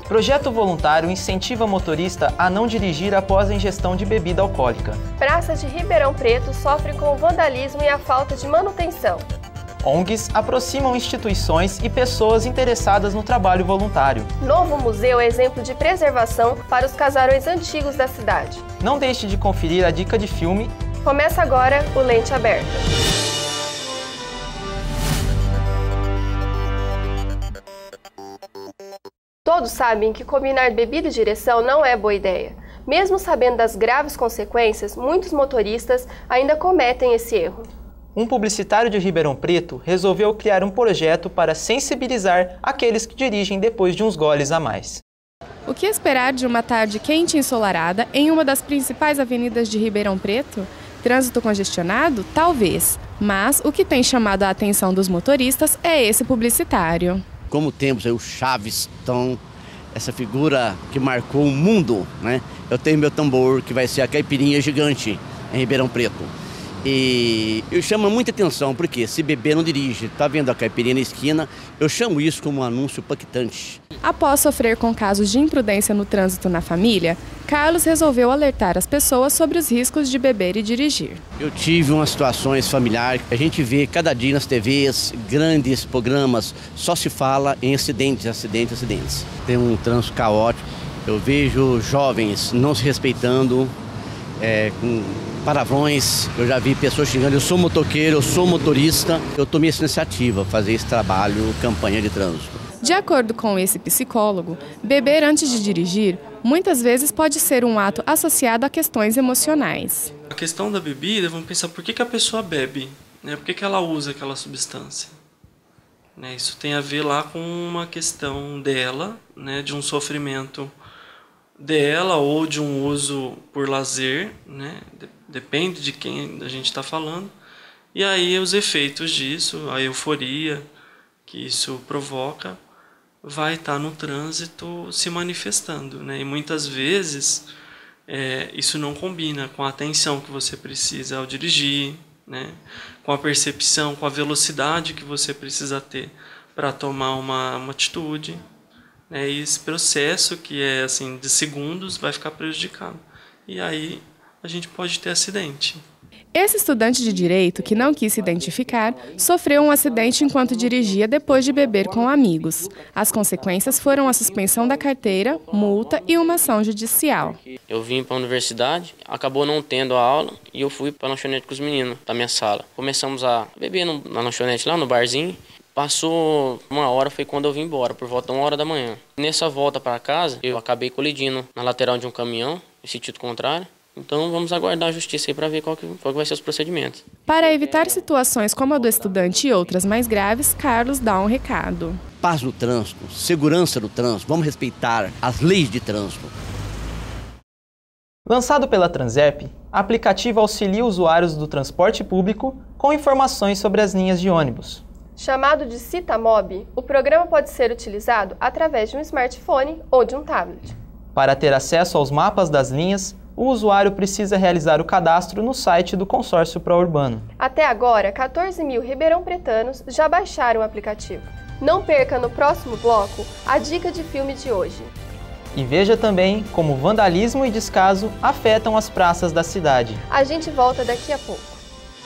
Projeto voluntário incentiva motorista a não dirigir após a ingestão de bebida alcoólica. Praça de Ribeirão Preto sofre com o vandalismo e a falta de manutenção. ONGs aproximam instituições e pessoas interessadas no trabalho voluntário. Novo museu é exemplo de preservação para os casarões antigos da cidade. Não deixe de conferir a dica de filme. Começa agora o Lente Aberta. Todos sabem que combinar bebida e direção não é boa ideia. Mesmo sabendo das graves consequências, muitos motoristas ainda cometem esse erro. Um publicitário de Ribeirão Preto resolveu criar um projeto para sensibilizar aqueles que dirigem depois de uns goles a mais. O que esperar de uma tarde quente e ensolarada em uma das principais avenidas de Ribeirão Preto? Trânsito congestionado? Talvez. Mas o que tem chamado a atenção dos motoristas é esse publicitário. Como temos aí o Chaves, essa figura que marcou o mundo, né? Eu tenho meu tambor, que vai ser a caipirinha gigante em Ribeirão Preto. E eu chamo muita atenção, porque se beber não dirige, tá vendo a caipirinha na esquina, eu chamo isso como um anúncio impactante. Após sofrer com casos de imprudência no trânsito na família, Carlos resolveu alertar as pessoas sobre os riscos de beber e dirigir. Eu tive umas situações familiares, a gente vê cada dia nas TVs, grandes programas, só se fala em acidentes. Tem um trânsito caótico, eu vejo jovens não se respeitando, com palavrões, eu já vi pessoas xingando, eu sou motoqueiro, eu sou motorista. Eu tomei essa iniciativa, fazer esse trabalho, campanha de trânsito. De acordo com esse psicólogo, beber antes de dirigir muitas vezes pode ser um ato associado a questões emocionais. A questão da bebida, vamos pensar por que a pessoa bebe, né? Por que ela usa aquela substância. Né? Isso tem a ver lá com uma questão dela, né? De um sofrimento dela ou de um uso por lazer, né? Depende de quem a gente está falando. E aí os efeitos disso, a euforia que isso provoca, vai estar no trânsito se manifestando, né? E muitas vezes isso não combina com a atenção que você precisa ao dirigir, né? Com a percepção, com a velocidade que você precisa ter para tomar uma atitude. E esse processo, que é assim, de segundos, vai ficar prejudicado. E aí a gente pode ter acidente. Esse estudante de direito, que não quis se identificar, sofreu um acidente enquanto dirigia depois de beber com amigos. As consequências foram a suspensão da carteira, multa e uma ação judicial. Eu vim para a universidade, acabou não tendo a aula e eu fui para a lanchonete com os meninos da minha sala. Começamos a beber na lanchonete lá no barzinho. Passou uma hora, foi quando eu vim embora, por volta de 1h da manhã. Nessa volta para casa, eu acabei colidindo na lateral de um caminhão, em sentido contrário. Então vamos aguardar a justiça aí para ver qual que vai ser os procedimentos. Para evitar situações como a do estudante e outras mais graves, Carlos dá um recado. Paz no trânsito, segurança no trânsito, vamos respeitar as leis de trânsito. Lançado pela Transerp, aplicativo auxilia usuários do transporte público com informações sobre as linhas de ônibus. Chamado de Citamob, o programa pode ser utilizado através de um smartphone ou de um tablet. Para ter acesso aos mapas das linhas, o usuário precisa realizar o cadastro no site do Consórcio Pró-Urbano. Até agora, 14 mil ribeirão-pretanos já baixaram o aplicativo. Não perca no próximo bloco a dica de filme de hoje. E veja também como vandalismo e descaso afetam as praças da cidade. A gente volta daqui a pouco.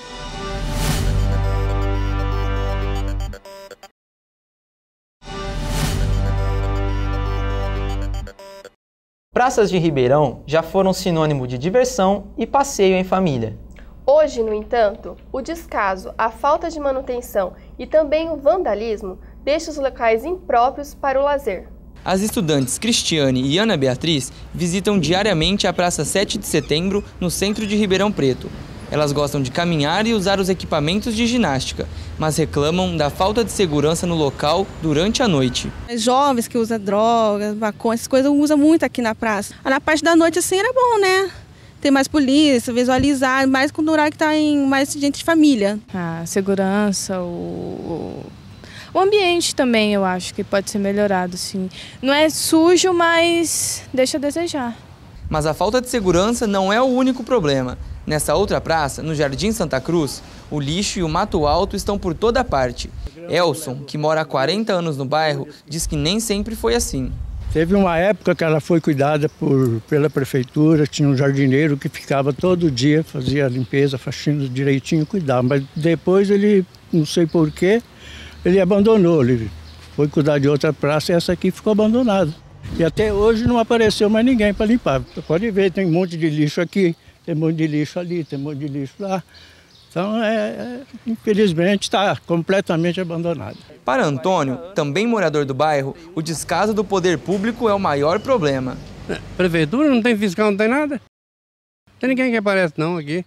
Praças de Ribeirão já foram sinônimo de diversão e passeio em família. Hoje, no entanto, o descaso, a falta de manutenção e também o vandalismo deixam os locais impróprios para o lazer. As estudantes Cristiane e Ana Beatriz visitam diariamente a Praça 7 de Setembro, no centro de Ribeirão Preto. Elas gostam de caminhar e usar os equipamentos de ginástica, mas reclamam da falta de segurança no local durante a noite. Jovens que usam drogas, maconha, essas coisas usam muito aqui na praça. Na parte da noite assim era bom, né? Ter mais polícia, visualizar, mais quando o horário que está em mais gente de família. A segurança, o ambiente também eu acho que pode ser melhorado, sim. Não é sujo, mas deixa a desejar. Mas a falta de segurança não é o único problema. Nessa outra praça, no Jardim Santa Cruz, o lixo e o mato alto estão por toda parte. Elson, que mora há 40 anos no bairro, diz que nem sempre foi assim. Teve uma época que ela foi cuidada pela prefeitura, tinha um jardineiro que ficava todo dia, fazia a limpeza, faxina direitinho, cuidava. Mas depois ele, não sei porquê, ele abandonou, ele foi cuidar de outra praça e essa aqui ficou abandonada. E até hoje não apareceu mais ninguém para limpar. Você pode ver, tem um monte de lixo aqui, tem um monte de lixo ali, tem um monte de lixo lá. Então, infelizmente, está completamente abandonado. Para Antônio, também morador do bairro, o descaso do poder público é o maior problema. Prefeitura não tem fiscal, não tem nada. Não tem ninguém que aparece não aqui.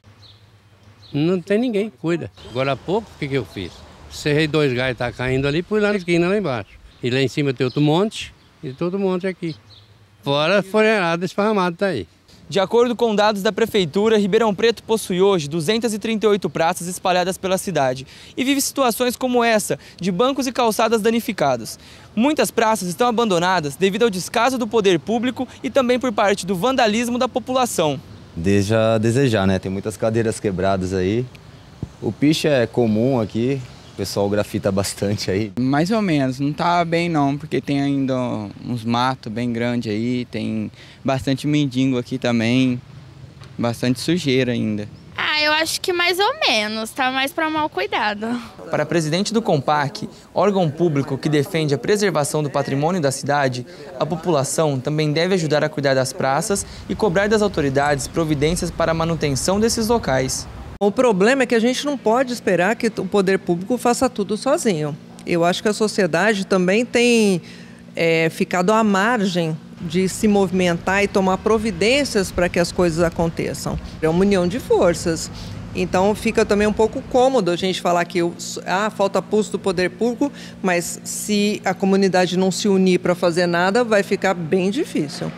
Não tem ninguém que cuida. Agora há pouco, o que eu fiz? Serrei 2 galhos, tá caindo ali, pus lá na esquina, lá embaixo. E lá em cima tem outro monte e todo monte aqui. Fora a folheirada esparramada tá aí. De acordo com dados da Prefeitura, Ribeirão Preto possui hoje 238 praças espalhadas pela cidade e vive situações como essa, de bancos e calçadas danificados. Muitas praças estão abandonadas devido ao descaso do poder público e também por parte do vandalismo da população. Deixa a desejar, né? Tem muitas cadeiras quebradas aí. O piche é comum aqui. O pessoal grafita bastante aí. Mais ou menos, não tá bem não, porque tem ainda uns matos bem grandes aí, tem bastante mendigo aqui também, bastante sujeira ainda. Eu acho que mais ou menos, tá mais para mal cuidado. Para a presidente do Compac, órgão público que defende a preservação do patrimônio da cidade, a população também deve ajudar a cuidar das praças e cobrar das autoridades providências para a manutenção desses locais. O problema é que a gente não pode esperar que o poder público faça tudo sozinho. Eu acho que a sociedade também tem ficado à margem de se movimentar e tomar providências para que as coisas aconteçam. É uma união de forças. Então fica também um pouco cômodo a gente falar que falta pulso do poder público, mas se a comunidade não se unir para fazer nada, vai ficar bem difícil.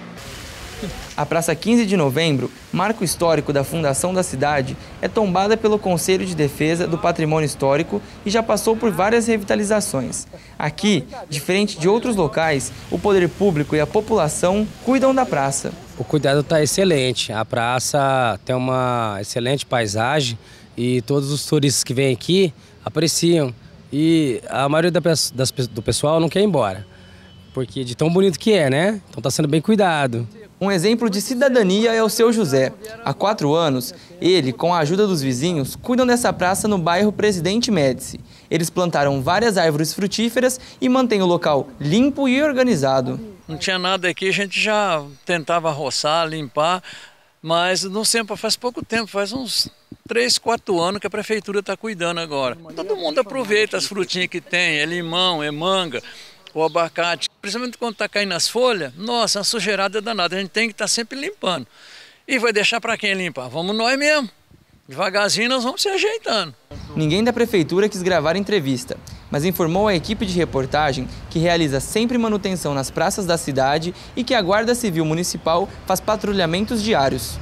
A Praça 15 de Novembro, marco histórico da fundação da cidade, é tombada pelo Conselho de Defesa do Patrimônio Histórico e já passou por várias revitalizações. Aqui, diferente de outros locais, o poder público e a população cuidam da praça. O cuidado está excelente, a praça tem uma excelente paisagem e todos os turistas que vêm aqui apreciam. E a maioria do pessoal não quer ir embora, porque de tão bonito que é, né? Então está sendo bem cuidado. Um exemplo de cidadania é o seu José. Há 4 anos, ele, com a ajuda dos vizinhos, cuidam dessa praça no bairro Presidente Médici. Eles plantaram várias árvores frutíferas e mantêm o local limpo e organizado. Não tinha nada aqui, a gente já tentava roçar, limpar, mas não sempre, faz pouco tempo, faz uns 3, 4 anos que a prefeitura está cuidando agora. Todo mundo aproveita as frutinhas que tem, é limão, é manga, o abacate, principalmente quando está caindo as folhas, nossa, a sujeirada é danada, a gente tem que estar sempre limpando. E vai deixar para quem limpar? Vamos nós mesmo. Devagarzinho nós vamos se ajeitando. Ninguém da prefeitura quis gravar a entrevista, mas informou à equipe de reportagem que realiza sempre manutenção nas praças da cidade e que a Guarda Civil Municipal faz patrulhamentos diários.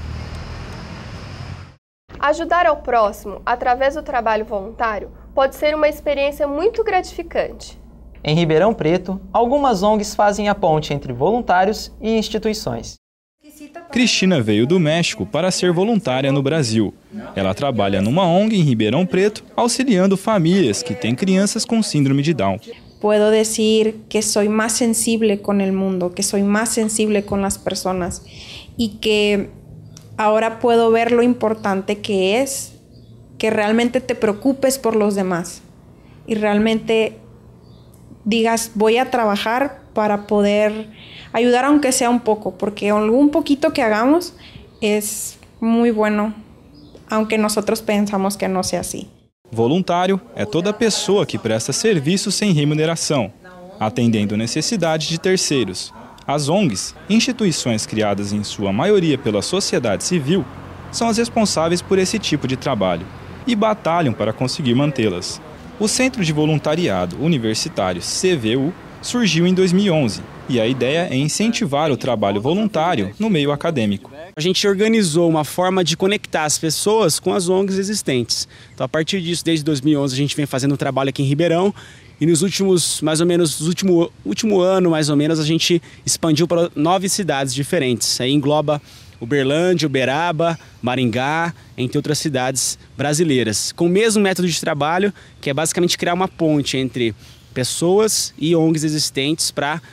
Ajudar ao próximo através do trabalho voluntário pode ser uma experiência muito gratificante. Em Ribeirão Preto, algumas ONGs fazem a ponte entre voluntários e instituições. Cristina veio do México para ser voluntária no Brasil. Ela trabalha numa ONG em Ribeirão Preto, auxiliando famílias que têm crianças com síndrome de Down. Puedo decir que soy más sensible con el mundo, que soy más sensible con las personas y que ahora puedo ver lo importante que es que realmente te preocupes por los demás y realmente digas, voy a trabajar para poder ayudar aunque sea un poco, porque algún poquito que hagamos es muy bueno, aunque nosotros pensamos que no sea así. Voluntário é toda pessoa que presta serviço sem remuneração, atendendo necessidades de terceiros. As ONGs, instituições criadas em sua maioria pela sociedade civil, são as responsáveis por esse tipo de trabalho e batalham para conseguir mantê-las. O Centro de Voluntariado Universitário CVU surgiu em 2011 e a ideia é incentivar o trabalho voluntário no meio acadêmico. A gente organizou uma forma de conectar as pessoas com as ONGs existentes. Então, a partir disso, desde 2011, a gente vem fazendo um trabalho aqui em Ribeirão e nos últimos, último ano, mais ou menos, a gente expandiu para 9 cidades diferentes. Aí engloba Uberlândia, Uberaba, Maringá, entre outras cidades brasileiras, com o mesmo método de trabalho, que é basicamente criar uma ponte entre pessoas e ONGs existentes para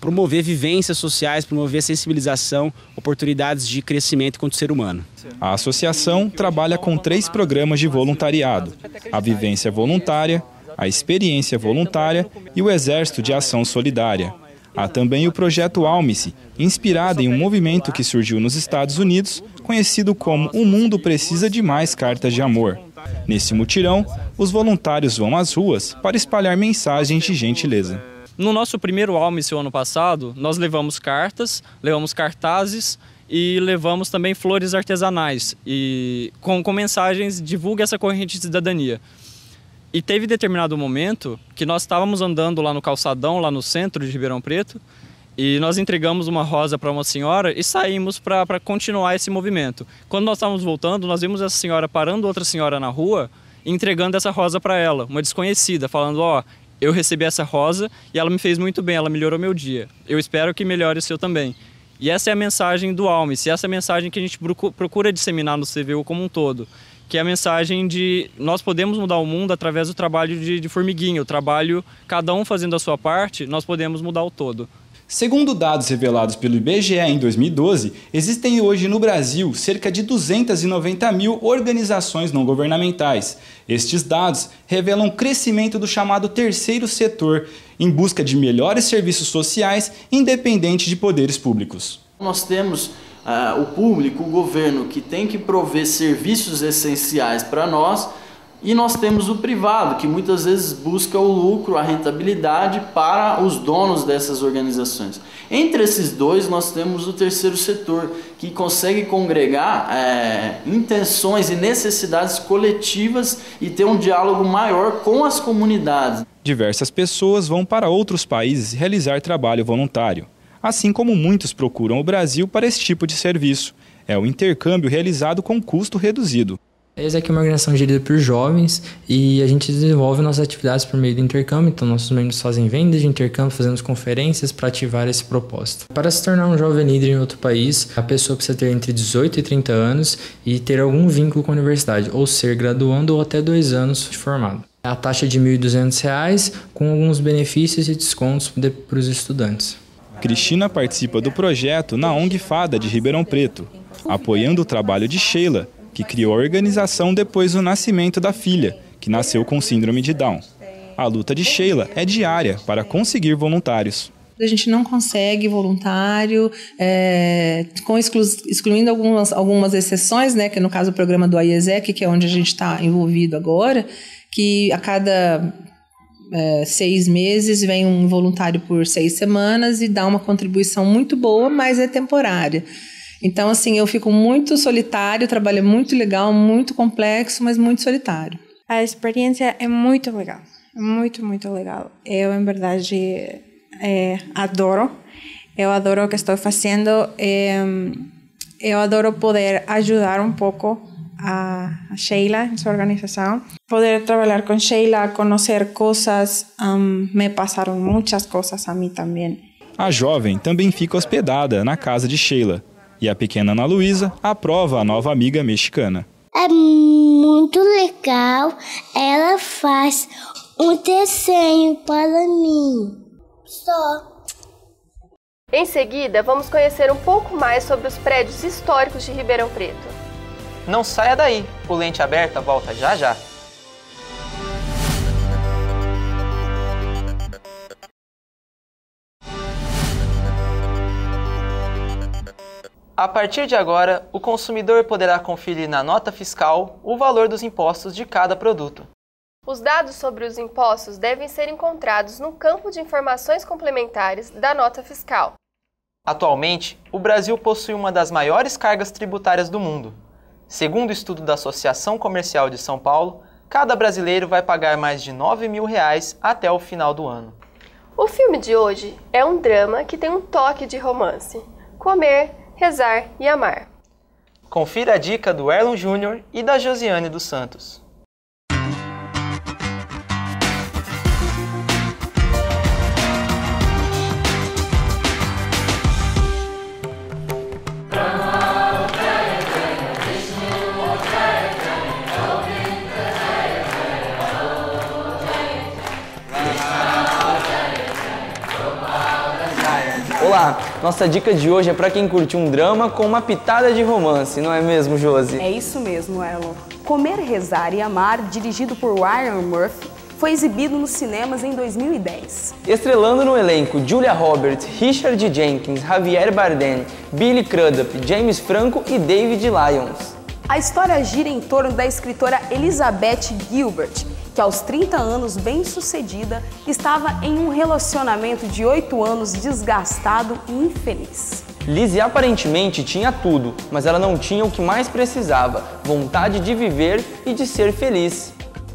promover vivências sociais, promover sensibilização, oportunidades de crescimento enquanto ser humano. A associação trabalha com 3 programas de voluntariado: a vivência voluntária, a experiência voluntária e o Exército de Ação Solidária. Há também o projeto Alme-se, inspirado em um movimento que surgiu nos Estados Unidos, conhecido como O Mundo Precisa de Mais Cartas de Amor. Nesse mutirão, os voluntários vão às ruas para espalhar mensagens de gentileza. No nosso primeiro Alme-se, o ano passado, nós levamos cartas, levamos cartazes e levamos também flores artesanais e com mensagens "divulgue essa corrente de cidadania". E teve determinado momento que nós estávamos andando lá no calçadão, lá no centro de Ribeirão Preto, e nós entregamos uma rosa para uma senhora e saímos para continuar esse movimento. Quando nós estávamos voltando, nós vimos essa senhora parando outra senhora na rua e entregando essa rosa para ela, uma desconhecida, falando: ó, eu recebi essa rosa e ela me fez muito bem, ela melhorou meu dia. Eu espero que melhore o seu também. E essa é a mensagem do Alme-se, essa é a mensagem que a gente procura disseminar no CVU como um todo, que é a mensagem de nós podemos mudar o mundo através do trabalho de formiguinha, o trabalho, cada um fazendo a sua parte, nós podemos mudar o todo. Segundo dados revelados pelo IBGE em 2012, existem hoje no Brasil cerca de 290 mil organizações não governamentais. Estes dados revelam o crescimento do chamado terceiro setor, em busca de melhores serviços sociais, independente de poderes públicos. Nós temos o público, o governo, que tem que prover serviços essenciais para nós, e nós temos o privado, que muitas vezes busca o lucro, a rentabilidade para os donos dessas organizações. Entre esses dois, nós temos o terceiro setor, que consegue congregar intenções e necessidades coletivas e ter um diálogo maior com as comunidades. Diversas pessoas vão para outros países realizar trabalho voluntário, assim como muitos procuram o Brasil para esse tipo de serviço. É o intercâmbio realizado com custo reduzido. A ESEC é uma organização gerida por jovens e a gente desenvolve nossas atividades por meio do intercâmbio, então nossos membros fazem vendas de intercâmbio, fazemos conferências para ativar esse propósito. Para se tornar um jovem líder em outro país, a pessoa precisa ter entre 18 e 30 anos e ter algum vínculo com a universidade, ou ser graduando ou até 2 anos de formado. A taxa é de R$ 1.200, com alguns benefícios e descontos para os estudantes. Cristina participa do projeto na ONG Fada de Ribeirão Preto, apoiando o trabalho de Sheila, que criou a organização depois do nascimento da filha, que nasceu com síndrome de Down. A luta de Sheila é diária para conseguir voluntários. A gente não consegue voluntário, excluindo algumas exceções, né, que no caso o programa do IESEC, que é onde a gente está envolvido agora, que a cada 6 meses vem um voluntário por 6 semanas e dá uma contribuição muito boa, mas é temporária. Então, assim, eu fico muito solitário, o trabalho é muito legal, muito complexo, mas muito solitário. A experiência é muito legal, muito, muito legal. Eu, em verdade, adoro. Eu adoro o que estou fazendo. Eu adoro poder ajudar um pouco a Sheila em sua organização. Poder trabalhar com Sheila, conhecer coisas, me passaram muitas coisas a mim também. A jovem também fica hospedada na casa de Sheila. E a pequena Ana Luísa aprova a nova amiga mexicana. É muito legal. Ela faz um desenho para mim. Só. Em seguida, vamos conhecer um pouco mais sobre os prédios históricos de Ribeirão Preto. Não saia daí, o Lente Aberta volta já já. A partir de agora, o consumidor poderá conferir na nota fiscal o valor dos impostos de cada produto. Os dados sobre os impostos devem ser encontrados no campo de informações complementares da nota fiscal. Atualmente, o Brasil possui uma das maiores cargas tributárias do mundo. Segundo o estudo da Associação Comercial de São Paulo, cada brasileiro vai pagar mais de R$ 9.000 até o final do ano. O filme de hoje é um drama que tem um toque de romance. Comer, Rezar e Amar. Confira a dica do Erlon Júnior e da Josiane dos Santos. Olá! Nossa dica de hoje é para quem curte um drama com uma pitada de romance, não é mesmo, Josi? É isso mesmo, Elon. Comer, Rezar e Amar, dirigido por Ryan Murphy, foi exibido nos cinemas em 2010. Estrelando no elenco Julia Roberts, Richard Jenkins, Javier Bardem, Billy Crudup, James Franco e David Lyons. A história gira em torno da escritora Elizabeth Gilbert, que aos 30 anos, bem-sucedida, estava em um relacionamento de 8 anos desgastado e infeliz. Lizzie aparentemente tinha tudo, mas ela não tinha o que mais precisava, vontade de viver e de ser feliz.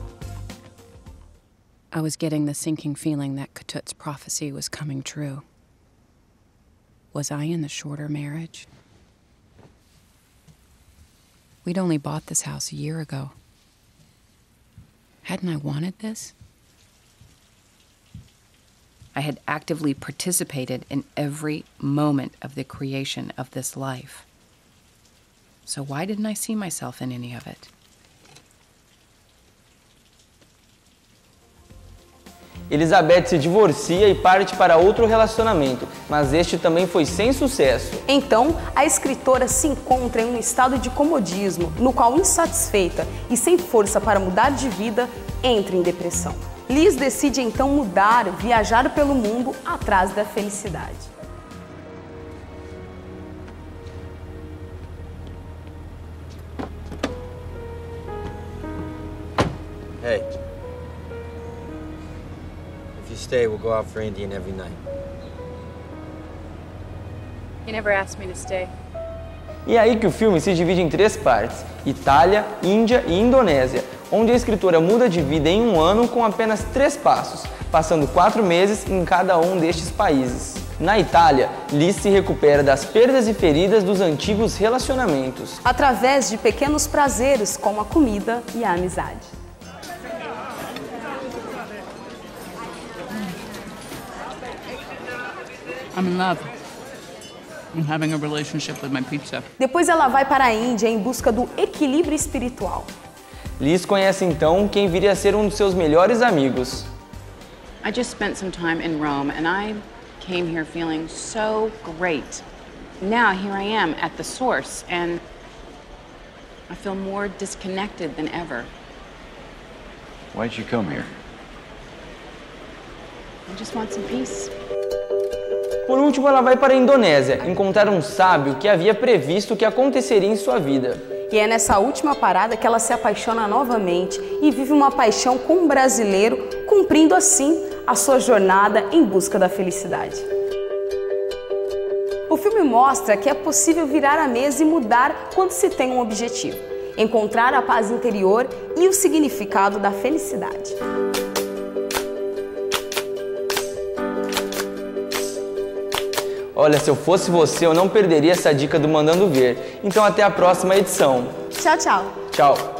I was getting the sinking feeling that Ketut's prophecy was coming true. Was I in the shorter marriage? We'd only bought this house a year ago. Hadn't I wanted this? I had actively participated in every moment of the creation of this life. So why didn't I see myself in any of it? Elizabeth se divorcia e parte para outro relacionamento, mas este também foi sem sucesso. Então, a escritora se encontra em um estado de comodismo, no qual, insatisfeita e sem força para mudar de vida, entra em depressão. Liz decide então mudar, viajar pelo mundo atrás da felicidade. Hey. If you stay, we'll go out for Indian every night. You never asked me to stay. E é aí que o filme se divide em 3 partes: Itália, Índia e Indonésia, onde a escritora muda de vida em um ano com apenas 3 passos, passando 4 meses em cada um destes países. Na Itália, Liz se recupera das perdas e feridas dos antigos relacionamentos, através de pequenos prazeres como a comida e a amizade. I'm in love. I'm having a relationship with my pizza. Depois ela vai para a Índia em busca do equilíbrio espiritual. Liz conhece então quem viria a ser um dos seus melhores amigos. I just spent some time in Rome and I came here feeling so great. Now here I am at the source and I feel more disconnected than ever. Why'd you come here? I just want some peace. Por último, ela vai para a Indonésia, encontrar um sábio que havia previsto o que aconteceria em sua vida. E é nessa última parada que ela se apaixona novamente e vive uma paixão com um brasileiro, cumprindo assim a sua jornada em busca da felicidade. O filme mostra que é possível virar a mesa e mudar quando se tem um objetivo: encontrar a paz interior e o significado da felicidade. Olha, se eu fosse você, eu não perderia essa dica do Mandando Ver. Então até a próxima edição. Tchau, tchau. Tchau.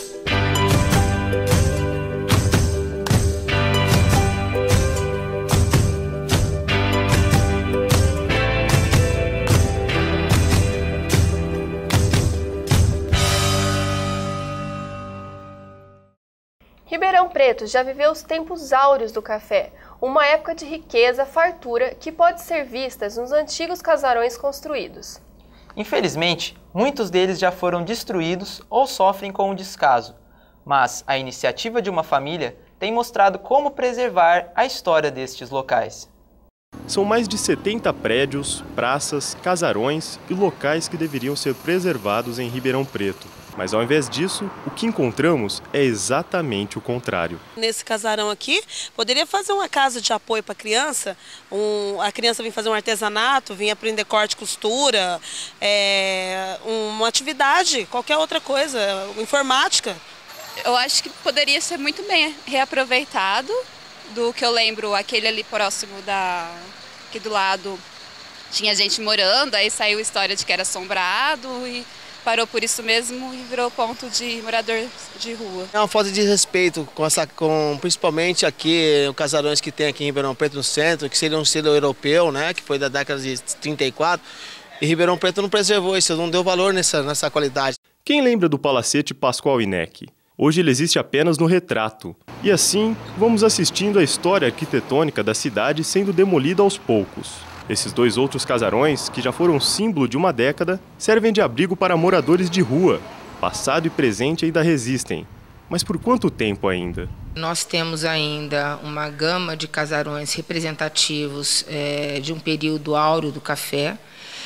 Ribeirão Preto já viveu os tempos áureos do café, uma época de riqueza, fartura, que pode ser vista nos antigos casarões construídos. Infelizmente, muitos deles já foram destruídos ou sofrem com o descaso, mas a iniciativa de uma família tem mostrado como preservar a história destes locais. São mais de 70 prédios, praças, casarões e locais que deveriam ser preservados em Ribeirão Preto. Mas ao invés disso, o que encontramos é exatamente o contrário. Nesse casarão aqui, poderia fazer uma casa de apoio para a criança. A criança vinha fazer um artesanato, vinha aprender corte e costura, uma atividade, qualquer outra coisa, informática. Eu acho que poderia ser muito bem reaproveitado. Do que eu lembro, aquele ali próximo aqui do lado, tinha gente morando, aí saiu a história de que era assombrado e parou por isso mesmo e virou ponto de morador de rua. É uma falta de respeito principalmente aqui, os casarões que tem aqui em Ribeirão Preto no centro, que seria um selo europeu, né, que foi da década de 34, e Ribeirão Preto não preservou isso, não deu valor nessa qualidade. Quem lembra do Palacete Pascoal Inek? Hoje ele existe apenas no retrato. E assim, vamos assistindo a história arquitetônica da cidade sendo demolida aos poucos. Esses 2 outros casarões, que já foram símbolo de uma década, servem de abrigo para moradores de rua. Passado e presente ainda resistem. Mas por quanto tempo ainda? Nós temos ainda uma gama de casarões representativos de um período áureo do café,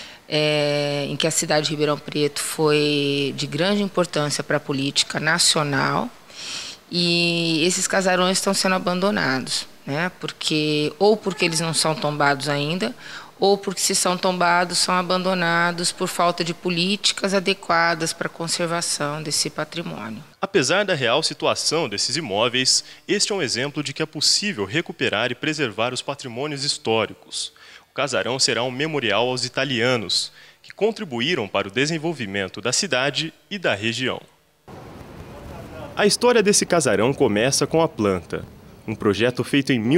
em que a cidade de Ribeirão Preto foi de grande importância para a política nacional, e esses casarões estão sendo abandonados, né? Porque eles não são tombados ainda, ou porque, se são tombados, são abandonados por falta de políticas adequadas para a conservação desse patrimônio. Apesar da real situação desses imóveis, este é um exemplo de que é possível recuperar e preservar os patrimônios históricos. O casarão será um memorial aos italianos, que contribuíram para o desenvolvimento da cidade e da região. A história desse casarão começa com a planta, um projeto feito em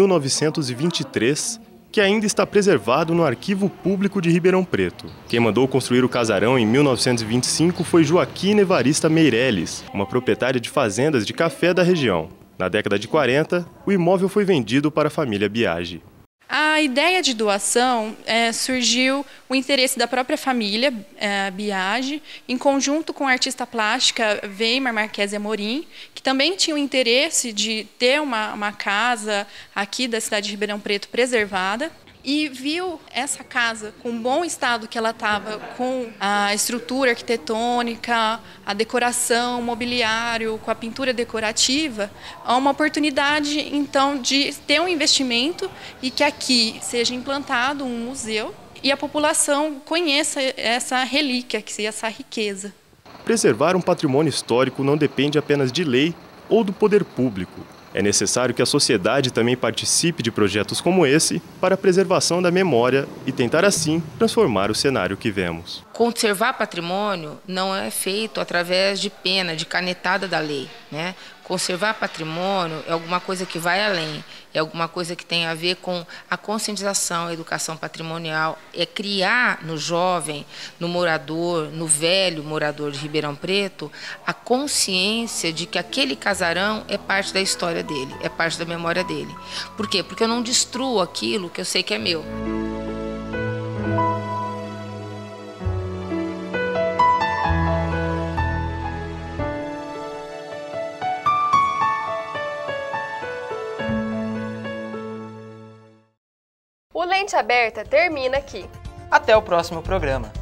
1923, que ainda está preservado no Arquivo Público de Ribeirão Preto. Quem mandou construir o casarão em 1925 foi Joaquina Evarista Meirelles, uma proprietária de fazendas de café da região. Na década de 40, o imóvel foi vendido para a família Biagi. A ideia de doação surgiu o interesse da própria família Biagi, em conjunto com a artista plástica Weimar Marquese Amorim, que também tinha o interesse de ter uma casa aqui da cidade de Ribeirão Preto preservada. E viu essa casa com o bom estado que ela estava, com a estrutura arquitetônica, a decoração, o mobiliário, com a pintura decorativa, há uma oportunidade, então, de ter um investimento e que aqui seja implantado um museu e a população conheça essa relíquia, essa riqueza. Preservar um patrimônio histórico não depende apenas de lei ou do poder público. É necessário que a sociedade também participe de projetos como esse para a preservação da memória e tentar, assim, transformar o cenário que vemos. Conservar patrimônio não é feito através de pena, de canetada da lei, né? Conservar patrimônio é alguma coisa que vai além, é alguma coisa que tem a ver com a conscientização, a educação patrimonial, é criar no jovem, no morador, no velho morador de Ribeirão Preto, a consciência de que aquele casarão é parte da história dele, é parte da memória dele. Por quê? Porque eu não destruo aquilo que eu sei que é meu. O Lente Aberta termina aqui. Até o próximo programa.